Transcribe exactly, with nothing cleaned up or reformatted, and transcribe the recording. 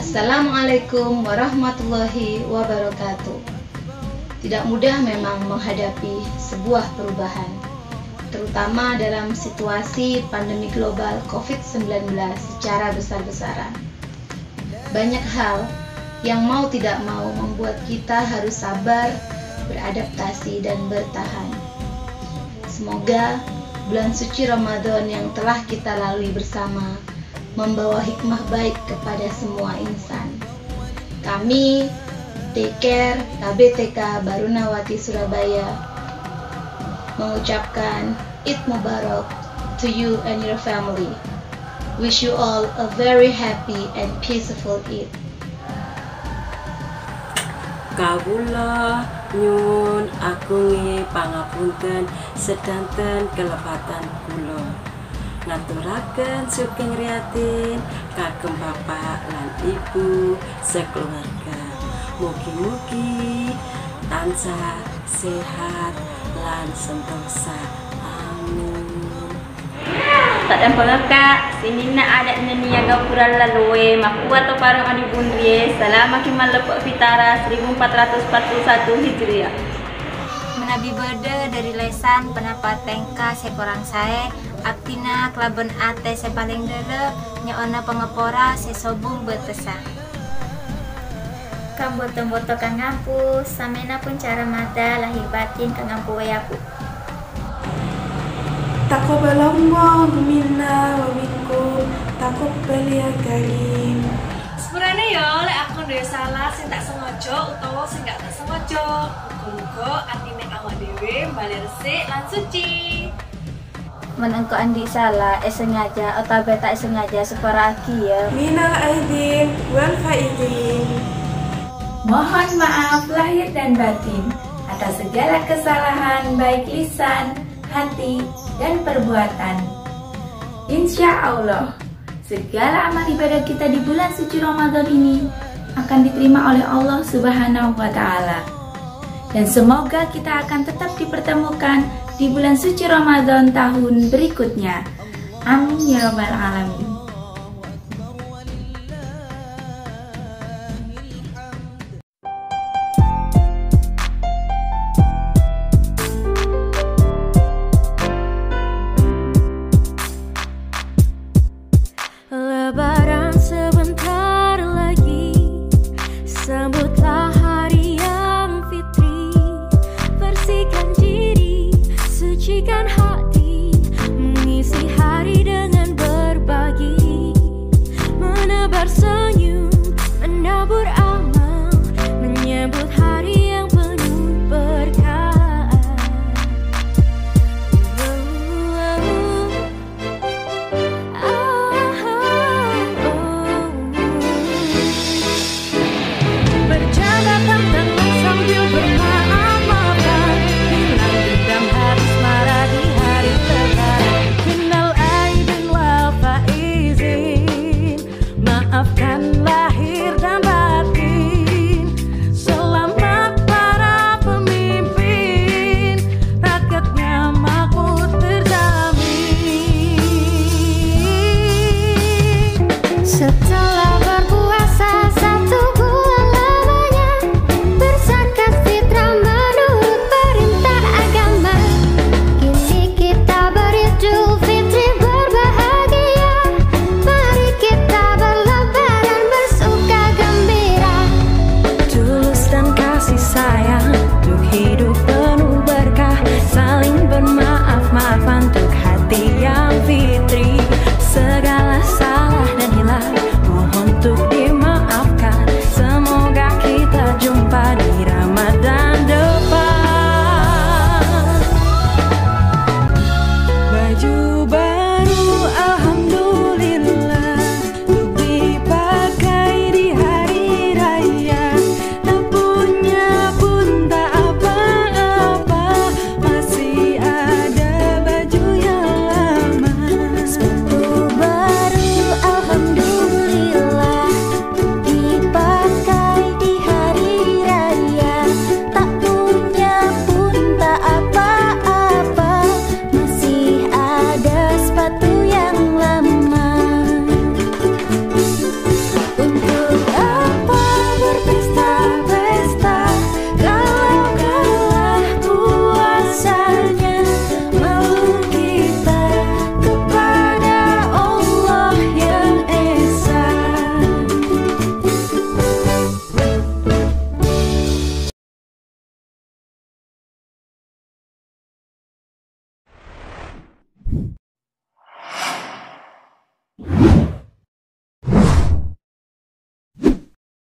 Assalamualaikum warahmatullahi wabarakatuh. Tidak mudah memang menghadapi sebuah perubahan, terutama dalam situasi pandemi global covid sembilan belas secara besar-besaran. Banyak hal yang mau tidak mau membuat kita harus sabar, beradaptasi, dan bertahan. Semoga bulan suci Ramadan yang telah kita lalui bersama membawa hikmah baik kepada semua insan. Kami Daycare K B T K Barunawati Surabaya mengucapkan Eid Mubarak to you and your family. Wish you all a very happy and peaceful Eid. Kawula nyun agungi pangapunten sedanten kelepatan kula. Ngaturaken sugeng riyatin kagem bapak lan ibu sekeluarga. Mugi-mugi tansah sehat lan sentosa. Amin. Tak dan pengekak sini nak ada nyanyi gapura lalue maku atau parang adi bundrie selama kimal lepok fitara seribu empat ratus empat puluh satu Hijriah. Menabi berde dari lesan penapat tengka sekorang sae aktina kelaben ate sepaling dere nyaona pengepora sesobung bertesang. Kam boto-boto kang ngampus samena pun cara mata lahir batin kang ngampu wayaku. Taqabbalallahu minna wa minkum taqabbal ya karim. Sebenarnya ya oleh aku nduwe salah sing tak sengaja utawa sing gak tak sengaja. Muga-muga atine awak dhewe bali resik lan suci. Menengko andi salah eh sengaja atau tak sengaja separa aki ya. Minal aidin wal faidin. Mohon maaf lahir dan batin atas segala kesalahan baik lisan, hati, dan perbuatan. Insya Allah, segala amal ibadah kita di bulan suci Ramadan ini akan diterima oleh Allah Subhanahu wa Ta'ala. Dan semoga kita akan tetap dipertemukan di bulan suci Ramadan tahun berikutnya. Amin ya rabbal alamin. Lebaran sebentar lagi, sambutlah hari yang fitri. Bersihkan diri, sucikan hati, mengisi hari dengan berbagi. you.